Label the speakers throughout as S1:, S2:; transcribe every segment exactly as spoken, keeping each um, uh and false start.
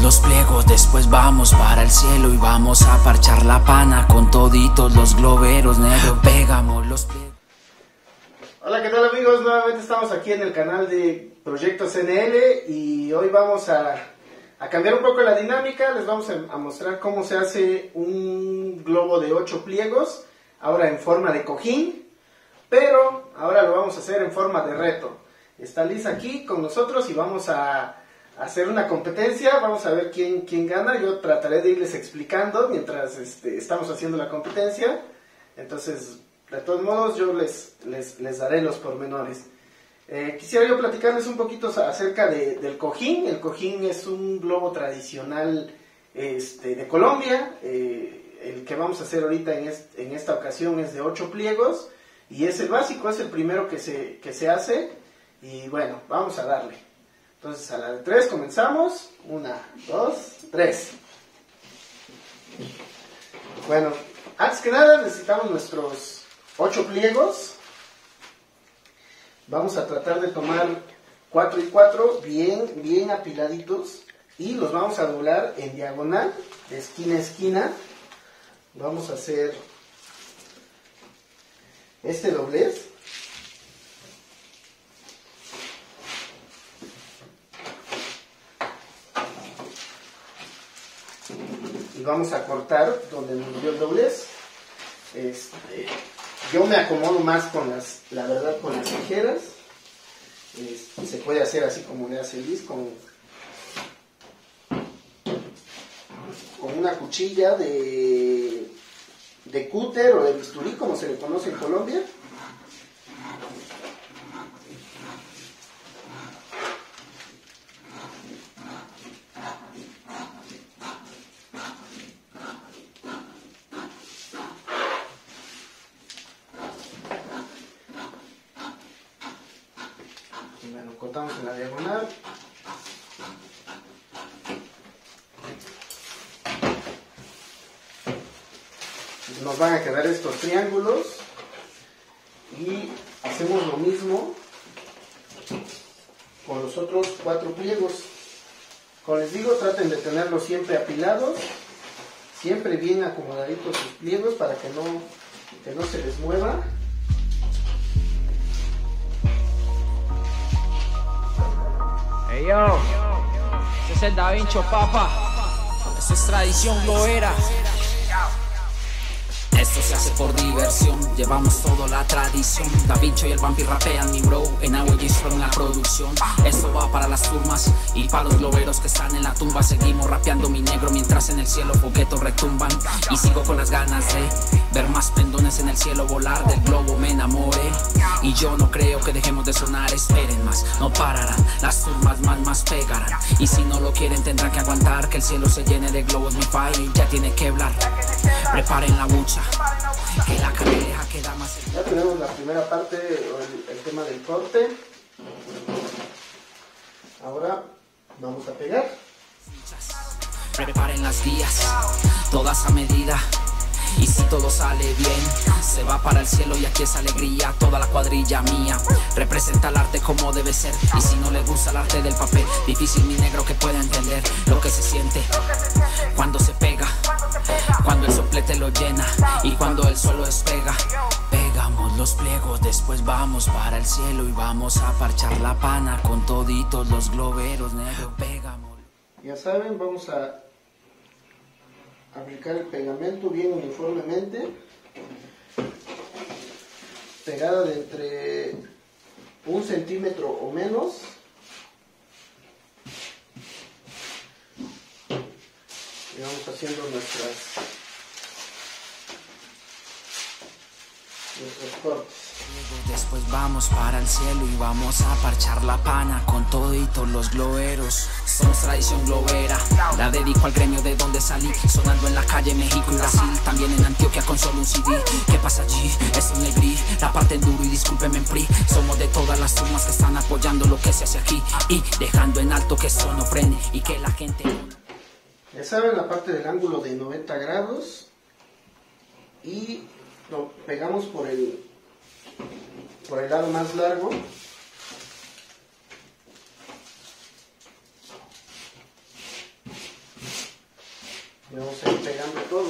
S1: los pliegos, después vamos para el cielo y vamos a parchar la pana con toditos los globeros, negro. Pegamos los pliegos.
S2: Hola, ¿qué tal amigos? Nuevamente estamos aquí en el canal de Proyecto C N L y hoy vamos a, a cambiar un poco la dinámica. Les vamos a, a mostrar cómo se hace un globo de ocho pliegos, ahora en forma de cojín, pero ahora lo vamos a hacer en forma de reto. Está Liz aquí con nosotros y vamos a, a hacer una competencia. Vamos a ver quién, quién gana. Yo trataré de irles explicando mientras este, estamos haciendo la competencia. Entonces, de todos modos, yo les, les, les daré los pormenores. Eh, quisiera yo platicarles un poquito acerca de, del cojín. El cojín es un globo tradicional este, de Colombia. Eh, el que vamos a hacer ahorita en, est, en esta ocasión es de ocho pliegos. Y es el básico, es el primero que se, que se hace. Y bueno, vamos a darle. Entonces a la de tres comenzamos. Una, dos, tres. Bueno, antes que nada necesitamos nuestros ocho pliegos. Vamos a tratar de tomar cuatro y cuatro bien, bien apiladitos. Y los vamos a doblar en diagonal, de esquina a esquina. Vamos a hacer este doblez. Y vamos a cortar donde nos dio el doblez. Este, yo me acomodo más con las, la verdad, con las tijeras. Este, se puede hacer así como le hace Liz, con, con una cuchilla de, de cúter o de bisturí, como se le conoce en Colombia. Bueno, cortamos en la diagonal. Nos van a quedar estos triángulos y hacemos lo mismo con los otros cuatro pliegos. Como les digo, traten de tenerlos siempre apilados, siempre bien acomodaditos sus pliegos para que no, que no se les mueva.
S1: Hey yo, ese es el Da Vinci, papa. Eso es tradición globera. Esto se hace por diversión, llevamos todo la tradición. Da Vinci y el Vampi rapean, mi bro, en agua y en la producción. Esto va para las turmas y para los globeros que están en la tumba. Seguimos rapeando, mi negro, mientras en el cielo foguetos retumban. Y sigo con las ganas de ver más pendones en el cielo volar. Del globo me enamoré y yo no creo que dejemos de sonar. Esperen más, no pararán, las turmas más más pegarán. Y si no lo quieren tendrán que aguantar que el cielo se llene de globos. Mi fire ya tiene que hablar, preparen la bucha, que la caneleja queda más.
S2: Ya tenemos la primera parte, el, el tema del corte. Ahora vamos a pegar.
S1: Preparen las vías, todas a medida. Y si todo sale bien, se va para el cielo y aquí es alegría. Toda la cuadrilla mía representa el arte como debe ser. Y si no le gusta el arte del papel, difícil mi negro que pueda entender lo que se siente cuando se pega, cuando el soplete lo llena y cuando el suelo despega. Pegamos los pliegos, después vamos para el cielo y vamos a parchar la pana con toditos los globeros, negro. Pegamos.
S2: Ya saben, vamos a aplicar el pegamento bien uniformemente, pegada de entre un centímetro o menos. Y vamos haciendo nuestras nuestros cortes.
S1: Después vamos para el cielo y vamos a parchar la pana con toditos los globeros. Somos tradición globera, la dedico al gremio de donde salí, sonando en la calle México y Brasil, también en Antioquia con solo un C D. ¿Qué pasa allí? Es un negrí, la parte en duro y discúlpenme en free. Somos de todas las turmas que están apoyando lo que se hace aquí y dejando en alto que eso no frene y que la gente...
S2: Ya saben, la parte del ángulo de noventa grados y lo pegamos por el por el lado más largo. Y vamos a ir pegando todo.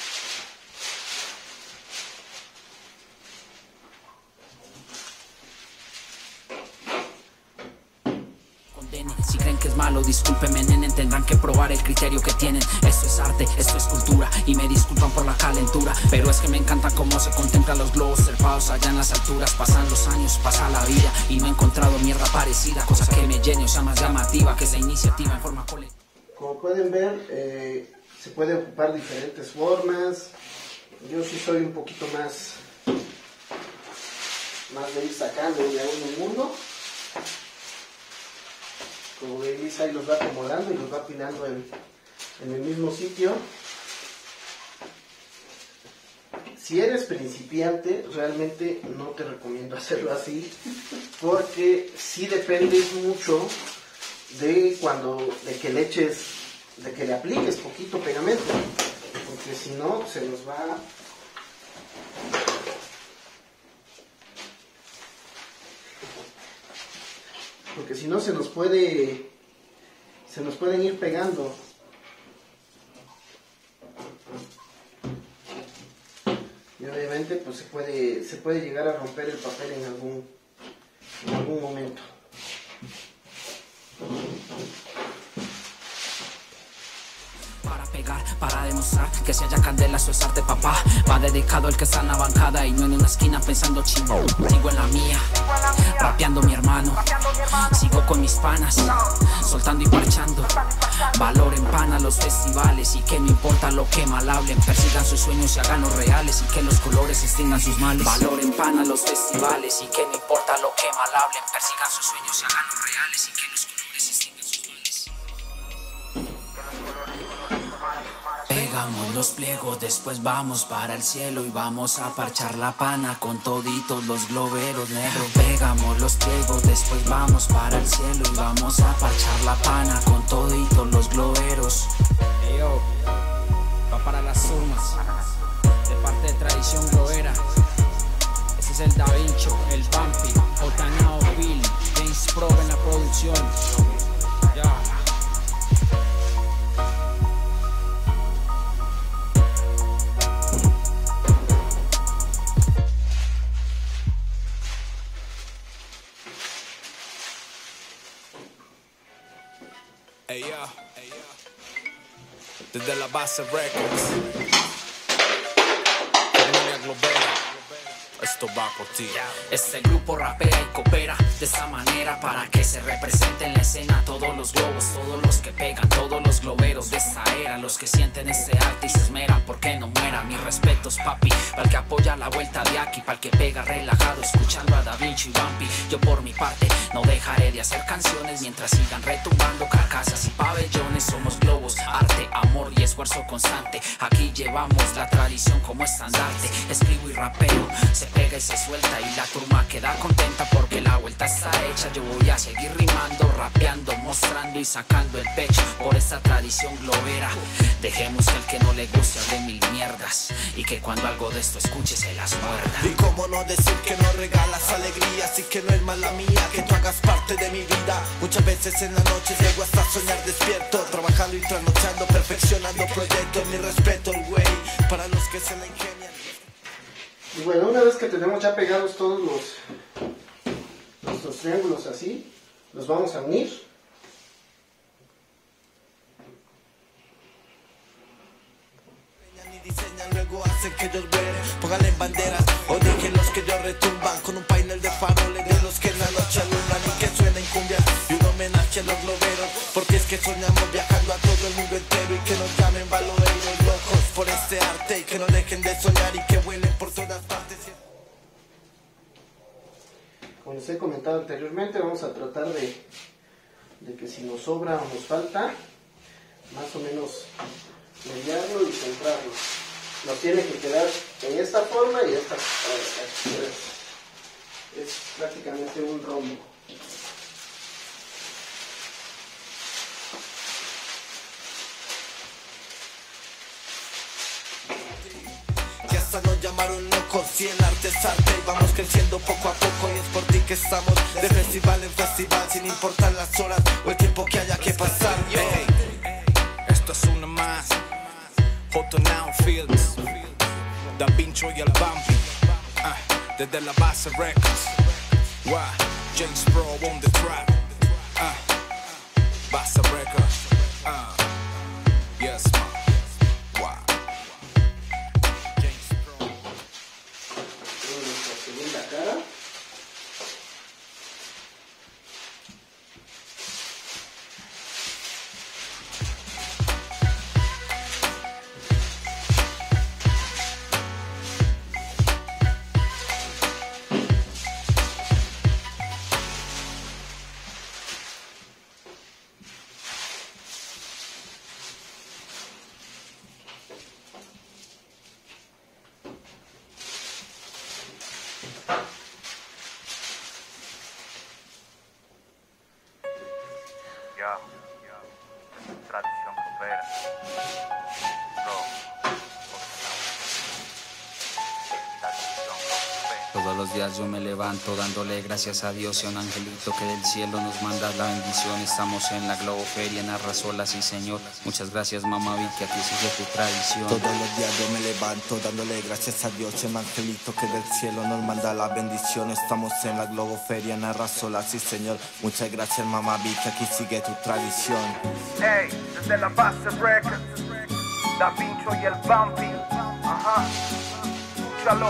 S1: Si creen que es malo, discúlpenme, nenen, tendrán que probar el criterio que tienen. Esto es arte, esto es cultura, y me disculpan por la calentura, pero es que me encanta cómo se contemplan los globos trepados allá en las alturas. Pasan los años, pasa la vida, y no he encontrado mierda parecida, cosa que me llene o sea más llamativa que esa iniciativa en forma colectiva.
S2: Como pueden ver, eh, se puede ocupar diferentes formas. Yo sí soy un poquito más, más de ir sacando de uno en uno. Como veis, ahí los va acomodando y los va apilando en, en el mismo sitio. Si eres principiante, realmente no te recomiendo hacerlo así, porque sí dependes mucho de cuando, de que le eches, de que le apliques poquito pegamento, porque si no se nos va porque si no se nos puede se nos pueden ir pegando. Y obviamente pues se puede se puede llegar a romper el papel en algún en algún momento.
S1: Para pegar, para demostrar que si haya candela eso es arte, papá. Va dedicado el que está en la bancada y no en una esquina pensando chingo. Sigo en la mía, rapeando mi hermano. Sigo con mis panas, soltando y parchando. Valor en pana los festivales y que no importa lo que mal hablen. Persigan sus sueños y háganlos reales y que los colores extingan sus males. Valor en pana los festivales y que no importa lo que mal hablen. Persigan sus sueños y háganlos reales y que los colores extingan sus males. Pegamos los pliegos, después vamos para el cielo y vamos a parchar la pana con toditos los globeros negros. Pegamos los pliegos, después vamos para el cielo y vamos a parchar la pana con toditos los globeros. Hey yo, va para las sumas, de parte de Tradición Globera. Ese es el Da Vinci, el Bumpy, Otanao Bill, James Pro en la producción. Ya.
S3: Hey yo, hey yo. Desde la base Records, Familia Globera, esto va por ti.
S1: Este grupo rapea y coopera de esta manera para que se represente en la escena todos los globos, todos los que pegan, todos los globeros de esta era, los que sienten este arte y se esmeran porque no muera. Mis respetos, papi, para el que apoya la vuelta de aquí, para el que pega relajado escuchando a Da Vinci y Bumpy. Yo por mi parte no dejaré de hacer canciones mientras sigan retumbando carcasas y pabellones. Somos globos, arte, amor y esfuerzo constante. Aquí llevamos la tradición como estandarte. Escribo y rapeo, se pega y se suelta y la turma queda contenta porque la vuelta está hecha. Yo voy a seguir rimando, rapeando, mostrando y sacando el pecho por esta tradición globera. Dejemos que el que no le guste hable mil mierdas y que cuando algo de esto escuche se las muerda.
S3: Y cómo no decir que no regalas alegrías y que no es mala mía que tú hagas parte de mi vida. Muchas veces en la noche llego hasta soñar despierto, trabajando y trasnochando, perfeccionando proyectos. Mi respeto, güey, para los que se la ingenian.
S2: Y bueno, una vez que tenemos ya pegados todos los nuestros triángulos así, los vamos a unir.
S3: Diseñan, luego hacen que ellos vean, pónganle banderas o dejen los que ellos retumban con un panel de faroles de los que en la noche alumbran y que suenen cumbia y un homenaje a los globeros, porque es que soñamos viajando a todo el mundo entero y que nos llamen baloreros locos por este arte y que no dejen de soñar y que vuelen por todas partes.
S2: Como les he comentado anteriormente, vamos a tratar de, de que si nos sobra o nos falta, más o menos mediarlo y centrarlo. Nos tiene que quedar en esta forma y esta forma. Es prácticamente un rombo.
S3: Que hasta nos llamaron locos y el arte es arte y vamos creciendo poco a poco y es por ti que estamos de festival en festival sin importar las horas o el tiempo que haya que pasar. Hey, esto es una más. Da Pincho y el Bambi, uh, desde la base Records. Wow, James Pro on the track. Uh, base Records. Uh, yes, man. Wow. James Pro.
S2: Nuestra segunda cara.
S4: Ya, ya, tradición copera. Bro, tradición copera.
S1: Todos los días yo me levanto dándole gracias a Dios y a un angelito que del cielo nos manda la bendición. Estamos en la Globoferia en Arrasola, sí señor. Muchas gracias mamá Vicky, aquí sigue tu tradición.
S3: Todos los días yo me levanto dándole gracias a Dios y a un angelito que del cielo nos manda la bendición. Estamos en la Globoferia en Arrasola, sí señor. Muchas gracias mamá Vicky, aquí sigue tu tradición.
S4: Ey, desde la base Records, Da Pincho y el Bambi. Ajá, escúchalo.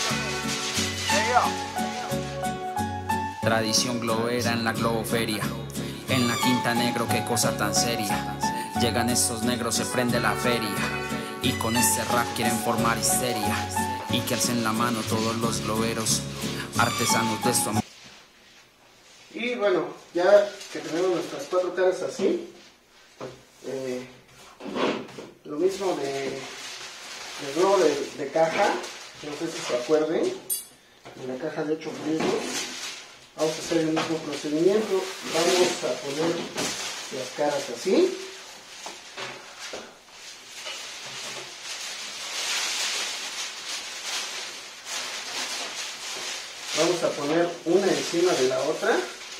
S1: Tradición globera en la Globoferia, en la Quinta Negro, qué cosa tan seria. Llegan estos negros, se prende la feria, y con este rap quieren formar histeria, y que alcen la mano todos los globeros, artesanos de esto.
S2: Y bueno, ya que tenemos nuestras cuatro caras así, eh, lo mismo de, de globo de, de caja, no sé si se acuerden, en la caja de ocho prismas, vamos a hacer el mismo procedimiento, vamos a poner las caras así. Vamos a poner una encima de la otra.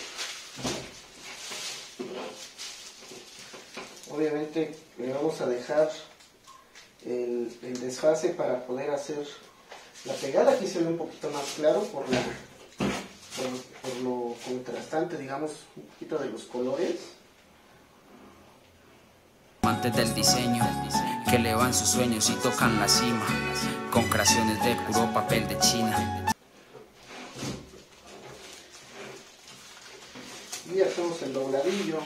S2: Obviamente le vamos a dejar el, el desfase para poder hacer la pegada. Aquí se ve un poquito más claro por, la, por, por lo contrastante, digamos, un poquito de los colores.
S1: Amantes del diseño, que elevan sus sueños y tocan la cima, con creaciones de puro papel de China.
S2: Y hacemos el dobladillo.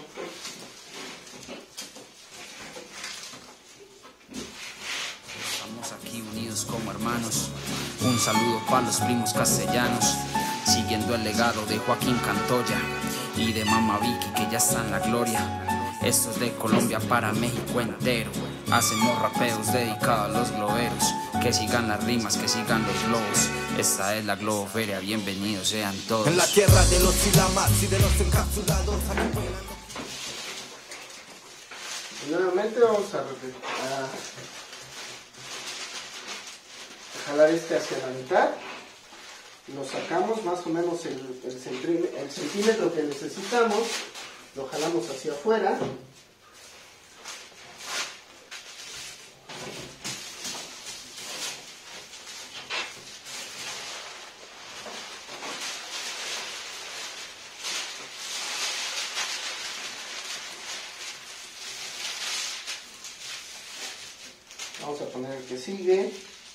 S1: Estamos aquí unidos como hermanos. Un saludo para los primos castellanos, siguiendo el legado de Joaquín Cantoya y de Mama Vicky, que ya está en la gloria. Esto es de Colombia para México entero. Hacemos rapeos dedicados a los globeros, que sigan las rimas, que sigan los globos. Esta es la Globoferia, bienvenidos sean todos.
S3: En la tierra de los ilamas y de los encapsulados.
S2: Y nuevamente vamos a, a, a jalar este hacia la mitad. Lo sacamos más o menos el, el, centí, el centímetro que necesitamos. Lo jalamos hacia afuera. Vamos a poner el que sigue.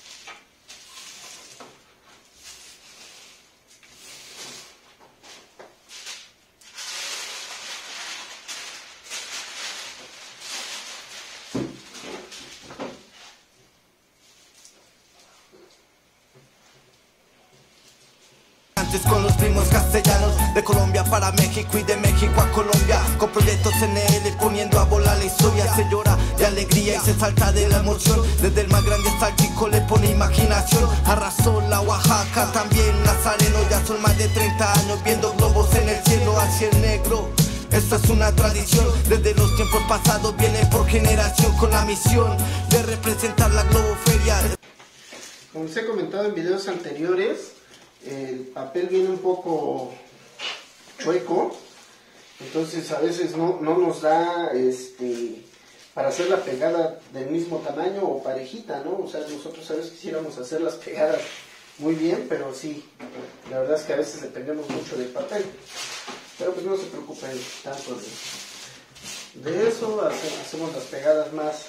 S3: Con los primos castellanos, de Colombia para México y de México a Colombia, con proyectos N L poniendo a volar la historia. Se llora de alegría y se salta de la emoción, desde el más grande hasta el chico le pone imaginación. Arrasola, Oaxaca, también Nazareno, ya son más de treinta años viendo globos en el cielo hacia el negro. Esta es una tradición, desde los tiempos pasados viene por generación, con la misión de representar la Globoferia.
S2: Como les he comentado en videos anteriores, el papel viene un poco chueco, entonces a veces no, no nos da este, para hacer la pegada del mismo tamaño o parejita, ¿no? O sea, nosotros a veces quisiéramos hacer las pegadas muy bien, pero sí, la verdad es que a veces dependemos mucho del papel. Pero pues no se preocupen tanto de, de eso, hacemos las pegadas más,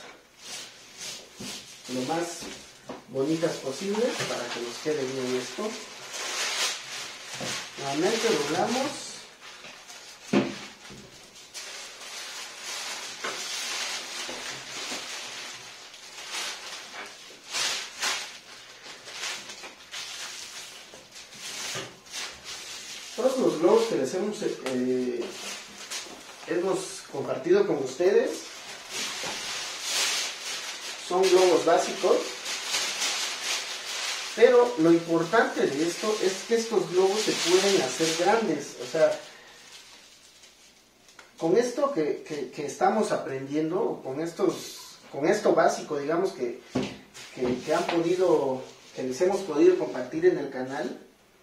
S2: lo más bonitas posibles para que nos quede bien esto. Nuevamente doblamos. Todos los globos que les hemos, eh, hemos compartido con ustedes son globos básicos, pero lo importante de esto es que estos globos se pueden hacer grandes. O sea, con esto que, que, que estamos aprendiendo, con estos, con esto básico, digamos que, que, que han podido, que les hemos podido compartir en el canal.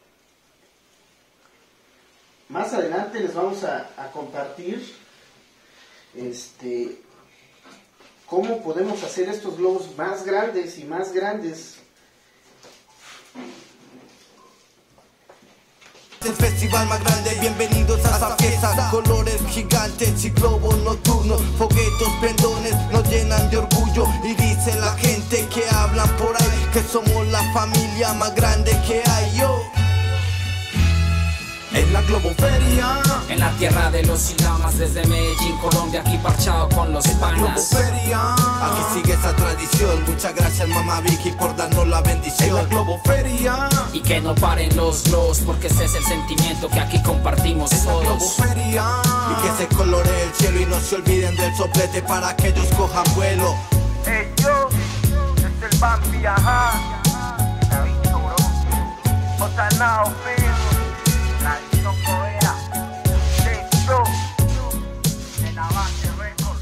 S2: Más adelante les vamos a, a compartir este, cómo podemos hacer estos globos más grandes y más grandes.
S3: El festival más grande, bienvenidos a esa fiesta. Colores gigantes y globos nocturnos, foguetos, pendones nos llenan de orgullo. Y dice la gente que hablan por ahí que somos la familia más grande que hay. Yo en la Globoferia,
S1: en la tierra de los Ilamas, desde Medellín, Colombia, aquí parchado con los panas.
S3: Globoferia, aquí sigue esa tradición. Muchas gracias mamá Vicky por darnos la bendición. En la Globoferia,
S1: y que no paren los globos, porque ese es el sentimiento que aquí compartimos
S3: en
S1: todos.
S3: La Globoferia, y que se coloree el cielo y no se olviden del soplete para que ellos cojan vuelo.
S4: Hey yo, es el Bambi, ajá. La bicho, bro. Botanao, film. Tradición Povera, de show, de la base récord.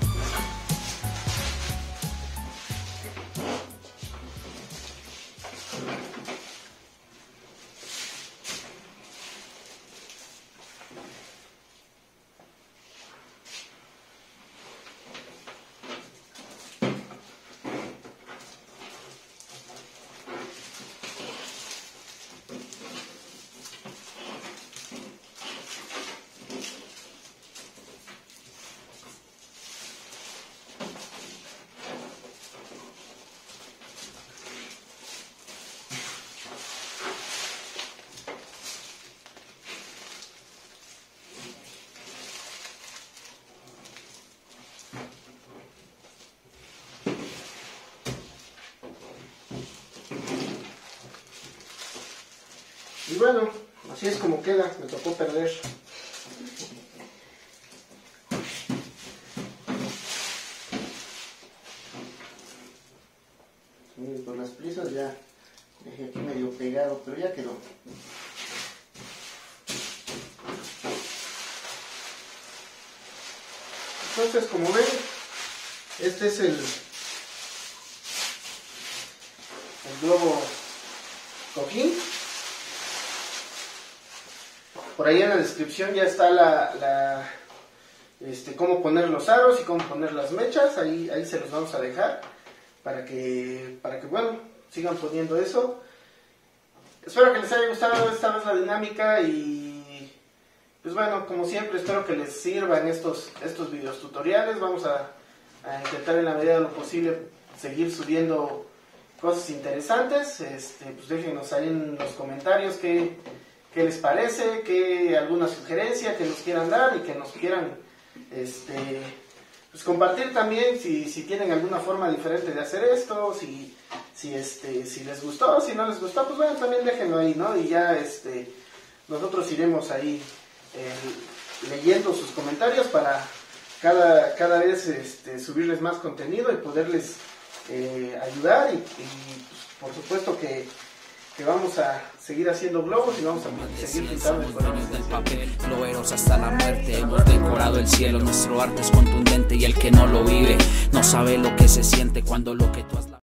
S2: Y bueno, así es como queda, me tocó perder. Miren, por las prisas ya dejé aquí medio pegado, pero ya quedó. Entonces, como ven, este es el, el globo cojín. Por ahí en la descripción ya está la, la este, cómo poner los aros y cómo poner las mechas. Ahí, ahí se los vamos a dejar para que, para que bueno, sigan poniendo eso. Espero que les haya gustado esta vez la dinámica y pues bueno, como siempre espero que les sirvan estos, estos videos tutoriales. Vamos a, a intentar en la medida de lo posible seguir subiendo cosas interesantes. Este, pues déjenos ahí en los comentarios qué, qué les parece, qué alguna sugerencia que nos quieran dar y que nos quieran este, pues compartir también si, si tienen alguna forma diferente de hacer esto, si, si, este, si les gustó, si no les gustó, pues bueno, también déjenlo ahí, ¿no? Y ya este, nosotros iremos ahí eh, leyendo sus comentarios para cada, cada vez este, subirles más contenido y poderles eh, ayudar y, y pues, por supuesto que que vamos a seguir haciendo globos y vamos a seguir pintando el color
S1: del papel, globeros hasta la muerte. Hemos decorado el cielo, nuestro arte es contundente y el que no lo vive no sabe lo que se siente cuando lo que tú has